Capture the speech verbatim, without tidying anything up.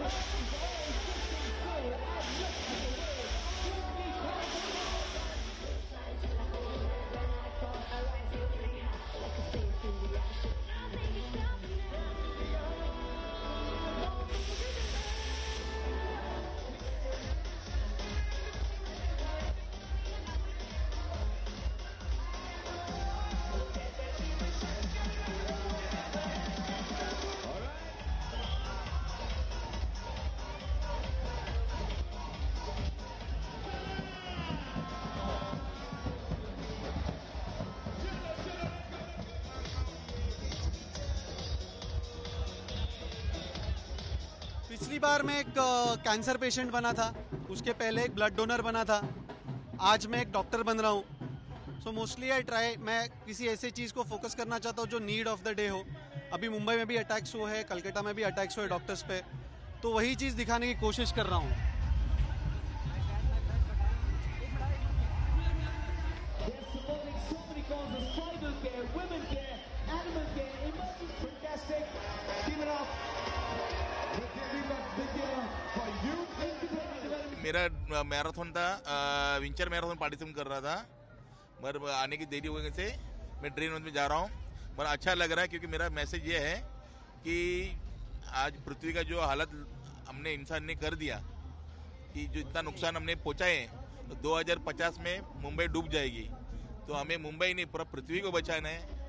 पिछली बार मैं एक कैंसर पेशेंट बना था, उसके पहले एक ब्लड डोनर बना था, आज मैं एक डॉक्टर बन रहा हूँ। सो मोस्टली आई ट्राई, मैं किसी ऐसे चीज़ को फोकस करना चाहता हूँ जो नीड ऑफ द डे हो। अभी मुंबई में भी अटैक्स हुए हैं, कलकत्ता में भी अटैक्स हुए डॉक्टर्स पे, तो वही चीज़ दिखाने की कोशिश कर रहा हूँ। मेरा मैराथन था, विंटर मैराथन पार्टिसिपेट कर रहा था, मगर आने की देरी होने से मैं ट्रेन में जा रहा हूँ। मगर अच्छा लग रहा है क्योंकि मेरा मैसेज ये है कि आज पृथ्वी का जो हालत हमने इंसान ने कर दिया, कि जो इतना नुकसान हमने पहुँचाए, तो दो हज़ार पचास में मुंबई डूब जाएगी। तो हमें मुंबई नहीं, पूरा पृथ्वी को बचाना है।